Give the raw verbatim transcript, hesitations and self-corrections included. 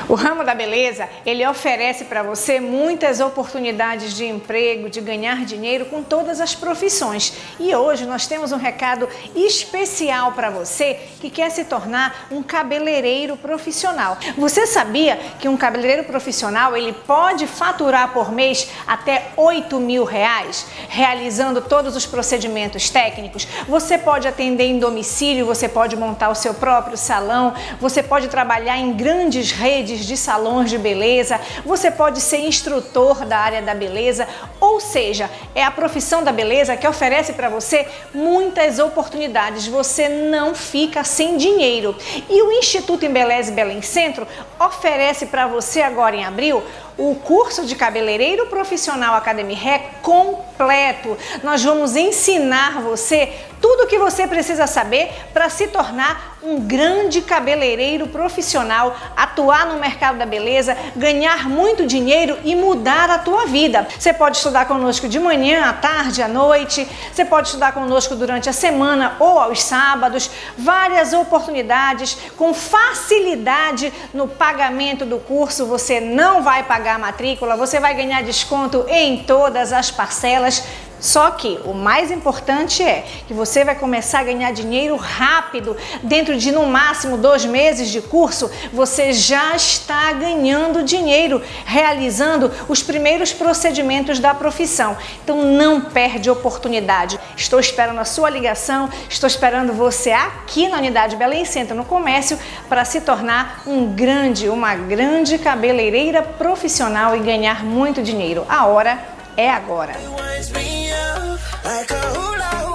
O ramo da beleza, ele oferece para você muitas oportunidades de emprego, de ganhar dinheiro com todas as profissões. E hoje nós temos um recado especial para você que quer se tornar um cabeleireiro profissional. Você sabia que um cabeleireiro profissional, ele pode faturar por mês até oito mil reais, realizando todos os procedimentos técnicos? Você pode atender em domicílio, você pode montar o seu próprio salão, você pode trabalhar em grandes redes de salões de beleza, você pode ser instrutor da área da beleza, ou seja, é a profissão da beleza que oferece para você muitas oportunidades, você não fica sem dinheiro. E o Instituto Embeleze Belém Centro oferece para você agora em abril o curso de cabeleireiro profissional Academy Hair completo. Nós vamos ensinar você tudo o que você precisa saber para se tornar um grande cabeleireiro profissional, atuar no mercado da beleza, ganhar muito dinheiro e mudar a tua vida. Você pode estudar conosco de manhã, à tarde, à noite, você pode estudar conosco durante a semana ou aos sábados, várias oportunidades, com facilidade no pagamento do curso, você não vai pagar a matrícula, você vai ganhar desconto em todas as parcelas. Só que o mais importante é que você vai começar a ganhar dinheiro rápido. Dentro de no máximo dois meses de curso, você já está ganhando dinheiro, realizando os primeiros procedimentos da profissão. Então não perde oportunidade. Estou esperando a sua ligação, estou esperando você aqui na Unidade Belém Centro, no comércio, para se tornar um grande, uma grande cabeleireira profissional e ganhar muito dinheiro. A hora é agora. Like a hula